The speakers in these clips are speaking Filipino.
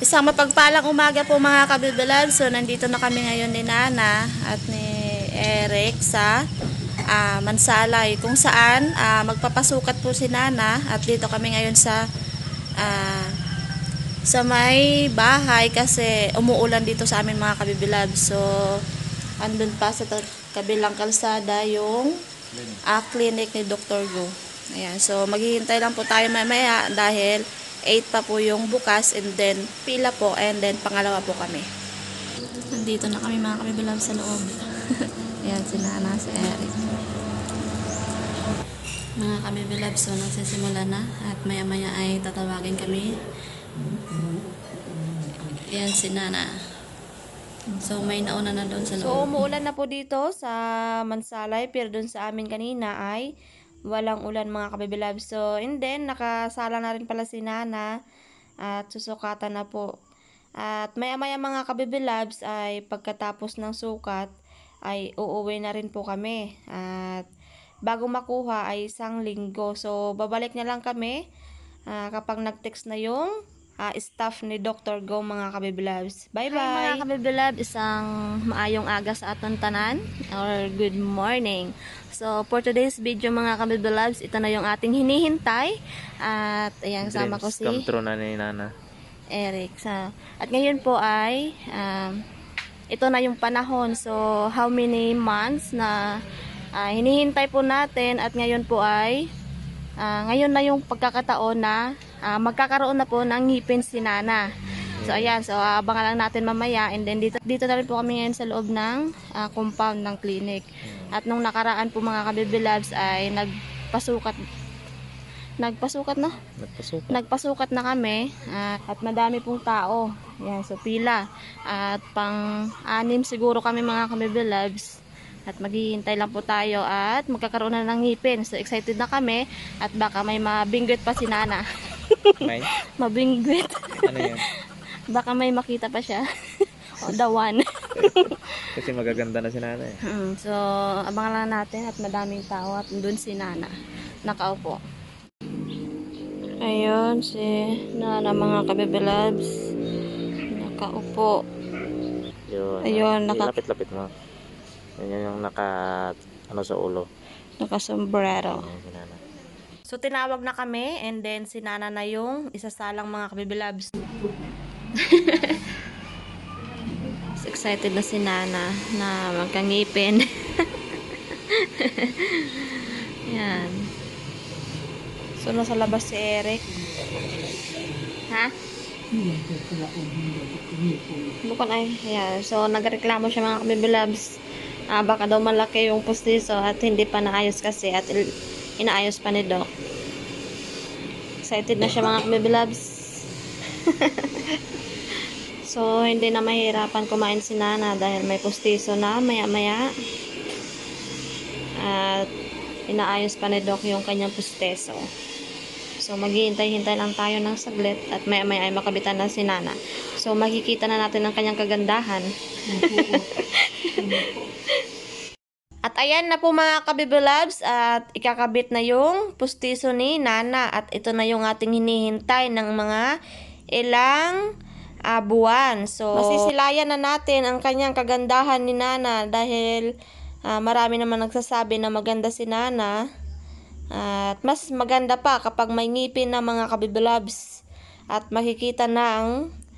Isang mapagpalang umaga po mga kabibilab. So nandito na kami ngayon ni Nana at ni Eric sa Mansalay kung saan magpapasukat po si Nana at dito kami ngayon sa may bahay kasi umuulan dito sa amin mga kabibilab. So andun pa sa kabilang kalsada yung clinic ni Dr. Go. Ayan, so maghihintay lang po tayo mamaya dahil 8 pa po yung bukas and then pila po and then pangalawa po kami. Nandito na kami mga kabibilab sa loob. Ayan, si Nana, si Eric. Mga kabibilab, so nagsisimula na at maya maya ay tatawagin kami. Ayan si Nana. So may nauna na doon sa loob. So umuulan na po dito sa Mansalay pero doon sa amin kanina ay walang ulan mga kabibilab. So and then nakasala na rin pala si Nana at susukatan na po. At maya maya mga kabibilabs ay pagkatapos ng sukat ay uuwi na rin po kami. At bago makuha ay 1 linggo. So babalik na lang kami kapag nag-text na yung staff ni Dr. Go mga kabibilabs. Bye bye! Hi mga kabibilab, isang maayong aga sa aton tanan or good morning. So for today's video mga kabibilabs, ito na yung ating hinihintay at ayan sama ko si come true na ni Nana Eric. At ngayon po ay ito na yung panahon. So how many months na hinihintay po natin at ngayon po ay ngayon na yung pagkakataon na magkakaroon na po ng ngipin si Nana. So ayan, so abangan lang natin mamaya and then dito na rin po kami ngayon sa loob ng compound ng clinic. At nung nakaraan po mga kabibilabs ay nagpasukat na kami at madami pong tao. Ayan, so pila at pang-anim siguro kami mga kabibilabs. At maghihintay lang po tayo at magkakaroon na ng ngipin. So excited na kami at baka may mabinggit pa si Nana. May? Mabinggit. Ano yan? Baka may makita pa siya. O the one. Kasi magaganda na si Nana eh. So abangan lang natin at madaming tao at dun si Nana nakaupo. Ayun si Nana mga kabibilabs nakaupo. Yun, ayun, lapit-lapit mo. Yan yung sa ulo. Naka-sombrero. Ayan, si Nana. So tinawag na kami and then si Nana na yung isasalang mga kabibilabs. So, excited na si Nana na magkangipin. Yan. So nasa labas si Eric. Ha? Bukan ay. Ayan. So nagreklamo siya mga kabibilabs. Baka daw malaki yung pustiso at hindi pa naayos kasi at inaayos pa ni Doc. Excited na siya mga kabibilabs. So hindi na mahirapan kumain si Nana dahil may pustiso na maya maya at inaayos pa ni Doc yung kanyang pustiso. So maghihintay-hintay lang tayo ng saglit at maya maya ay makabitan na si Nana. So makikita na natin ang kanyang kagandahan. At ayan na po mga kabibilabs at ikakabit na yung pustiso ni Nana at ito na yung ating hinihintay ng mga ilang buwan. So masisilayan na natin ang kanyang kagandahan ni Nana dahil marami naman nagsasabi na maganda si Nana at mas maganda pa kapag may ngipin na mga kabibilabs at makikita na ang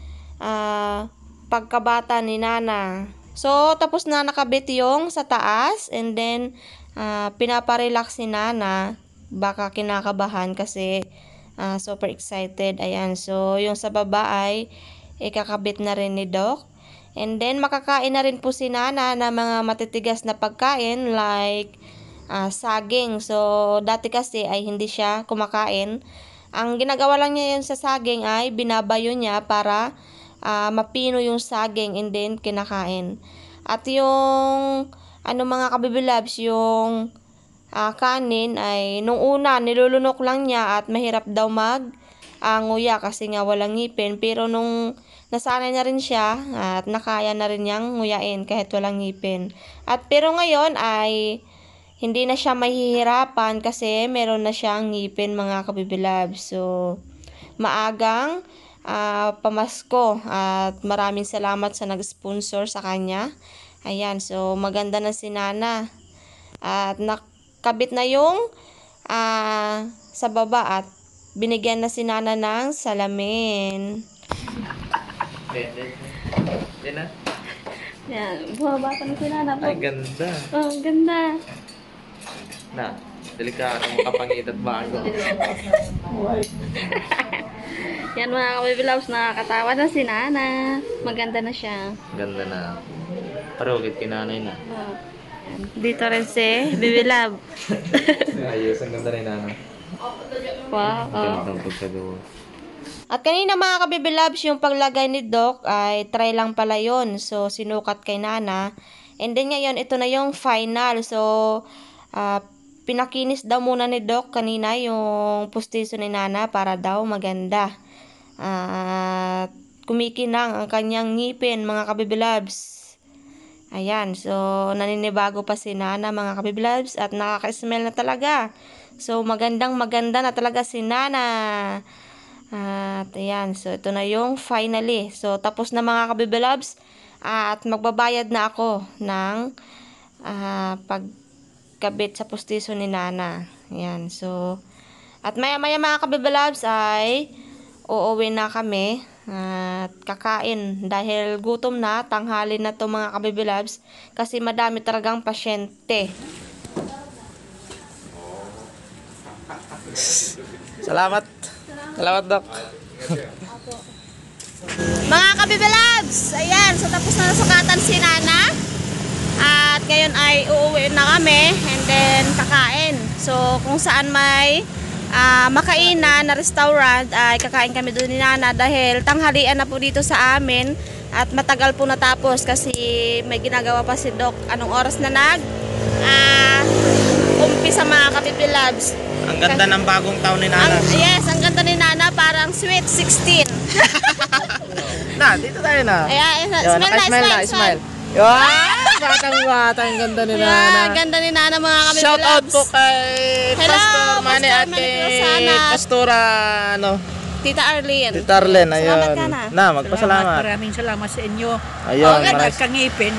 pagkabata ni Nana. So, tapos na nakabit yung sa taas and then pinaparelax si Nana. Baka kinakabahan kasi super excited. Ayan, so yung sa baba ay ikakabit na rin ni Doc. And then makakain na rin po si Nana ng mga matitigas na pagkain like saging. So, dati kasi ay hindi siya kumakain. Ang ginagawa lang niya yun sa saging ay binabayo niya para mapino yung saging and then kinakain. At yung mga kabibilabs, yung kanin ay nung una nilulunok lang niya at mahirap daw nguya kasi nga walang ngipin. Pero nung nasanay na rin siya at nakaya na rin niyang nguyain kahit walang ngipin. Pero ngayon ay hindi na siya mahihirapan kasi meron na siyang ngipin mga kabibilabs. So maagang pamasko at maraming salamat sa nag-sponsor sa kanya. Ayan, so maganda na si Nana. At nakabit na yung sa baba at binigyan na si Nana ng salamin. Yan na. Yan, bumaba pa na si Nana. Ay, ganda. Oh, ganda. Na, delikado makapangit at bago. Yan mga kabibilaws, nakakatawa na si Nana. Maganda na siya. Ganda na. Parugit kinanay na. Oh. Yan. Dito rin si Bibi Love. Ayos, ang ganda rin na. Wow. Ganda pagkagawa. At kanina mga kabibi loves, yung paglagay ni Doc ay try lang pala yun. So, sinukat kay Nana. And then ngayon, ito na yung final. So, pinakinis daw muna ni Doc kanina yung pustiso ni Nana para daw maganda. At kumikinang ang kanyang ngipin mga kabibi loves. Ayan, so naninibago pa si Nana mga kabibi loves at nakaka-smell na talaga. So, magandang maganda na talaga si Nana. At ayan, so ito na yung finally. So tapos na mga kabibi loves. At magbabayad na ako ng pagkabit sa pustiso ni Nana. Ayan, so at maya maya mga kabibi loves ay uuwi na kami at kakain dahil gutom na, tanghali na to mga kabibi loves kasi madami talagang pasyente. Salamat. Salamat, Doc. Mga kabibi loves, ayan, so tapos na nasukatan si Nana. At ngayon ay uuwi na kami and then kakain. So kung saan may makainan na restaurant ay kakain kami doon ni Nana dahil tanghalian na po dito sa amin at matagal po natapos kasi may ginagawa pa si Doc. Anong oras na umpisa mga kabibi loves? Ang ganda ng bagong taon ni Nana. Yes, ang ganda ni Nana, parang sweet 16. Na, dito tayo na. Ayan, Yun, smile. Yun, batang-bata, ang ganda ni Nana. Yeah, ganda ni Nana mga kabibi Shout out loves. po kay Hello, Pastor Manny Pastor at Manny kay Cruzana. Pastora, Tita Arlene. Tita Arlene, ayun. Salamat ka na. Na, magpasalamat. Maraming salamat sa inyo. Ayun, Okay, maraming. Kangipin.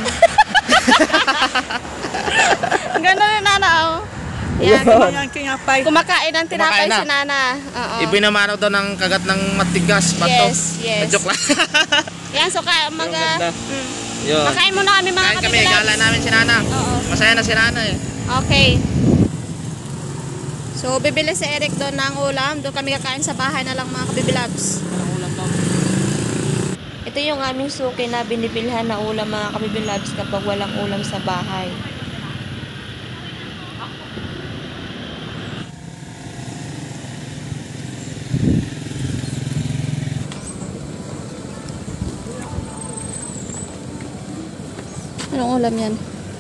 Ang ganda ni Nana, oh. Yan. Kumayan kingapay. Kumakain ng tinapay Kumakain na. si Nana. Oo. Ibinamanaw daw ng kagat ng matigas, bato. Yes. Joke lang. Yan, so Yung ganda. Yun. Makain muna kami mga Kain kami, kabibi loves. gala namin si Nana. Oo. Masaya na si Nana eh. Okay. So, bibili si Eric doon ng ulam. Doon kami kakain sa bahay na lang mga kabibi loves. Ito yung aming suki na binibilhan na ulam mga kabibi loves kapag walang ulam sa bahay. Anong ulam yan?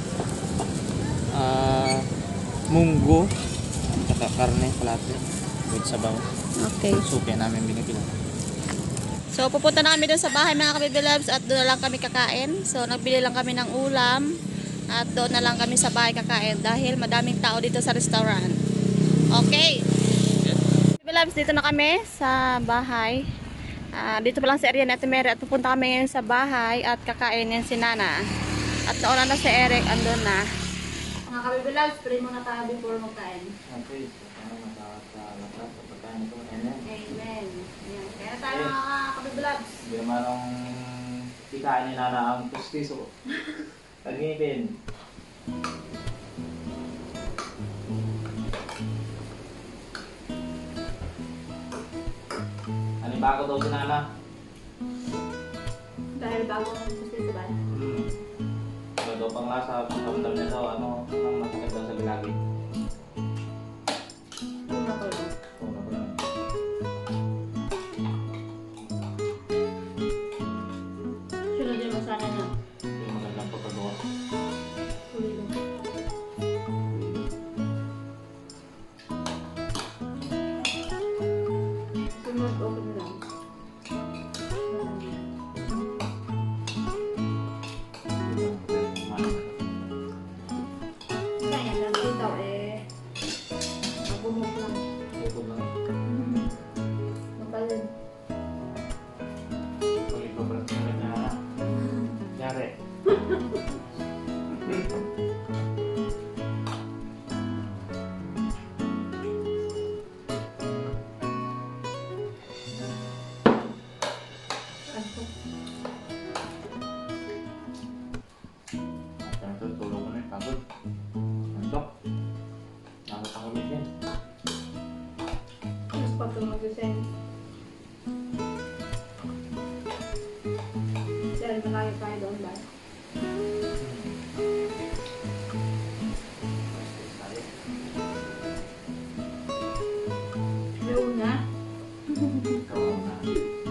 Munggo. Saka karne, palate. With sabaw. Okay. Suki namin binibili. So, pupunta na kami doon sa bahay mga kabibi loves at doon na lang kami kakain. So, nagbili lang kami ng ulam at doon na lang kami sa bahay kakain dahil madaming tao dito sa restaurant. Okay. Kabibi loves, dito na kami sa bahay. Dito pa lang si Ariane at Mary at pupunta kami ngayon sa bahay at kakain yan si Nana. At nauna na si Eric, andun na. Mga kabibi loves, pray muna tayo before magkain. Okay. Amen. Ayan. Kaya tayo mga kabibi loves. Hindi naman ang kikain ni Nana ang pustiso. Pag-ibin. Ano yung bago daw si Nana? Dahil bago ang gusto ba? Ano daw pang lasa, pangkamdam niya daw, ano, ang masakit daw sa bilagi. Una ko lang. Oo, ako lang. Sunod yung masana niya. Ito yung magandang pagkagawa. Huli lang. Sunod, open lang. Kaya lang ikaw ito mag-send. Dahil malayo tayo doon ba? Yung na? Ikaw ang na.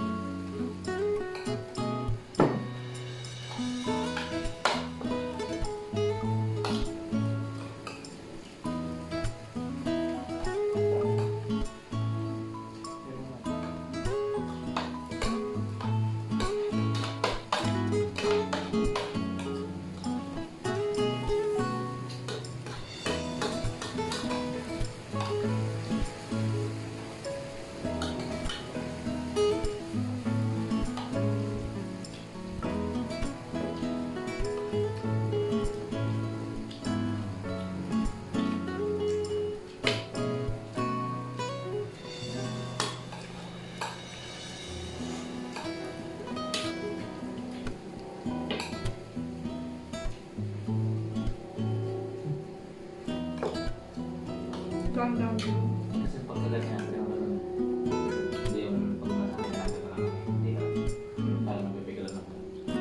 Calm down. Kasi pag nalagyan natin yung ano, hindi yung pag nasakin natin na hindi ka. Parang nabibigalan ako.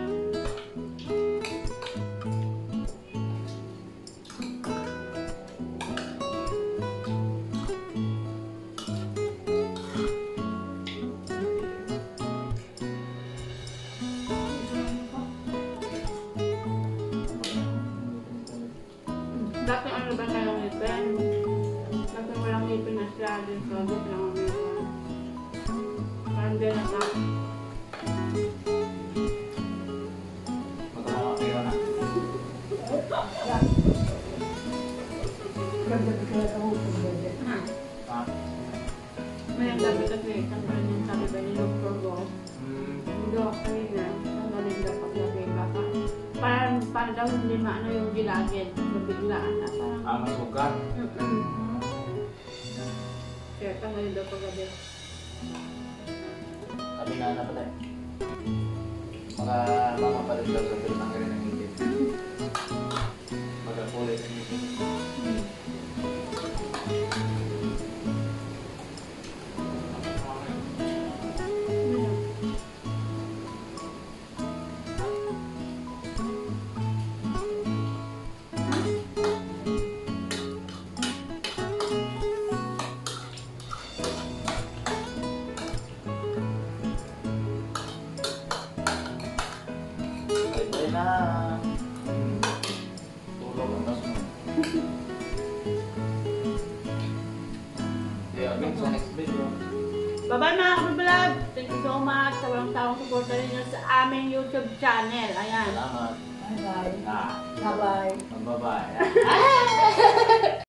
Dati ano ba tayo ngipin? Dati walang ngipin na siya din sa bit lang ang ngipin. Parang din na sa... Magkakawa kayo na. Ah, May ang gabi kasi, tanggalin yung sabi ba ni Dr. Go. Hindi ako kanina, tanggalin daw paggabi baka. Parang daw hindi maano yung gilagid, mabiglaan na parang... masukat. Kaya tanggalin daw paggabi. Sabi nga na pala eh. Mamapalit daw sa pinanggarin ng ngipin. Magkakulay sa ngipin. Bye-bye na. Tulog ang tas mo. Yeah, again sa next video. Bye-bye mga kabiblog! Thank you so much sa walang tawang suporta ninyo sa aming YouTube channel. Ayan. Salamat. Bye-bye. Ah, Bye-bye. bye-bye.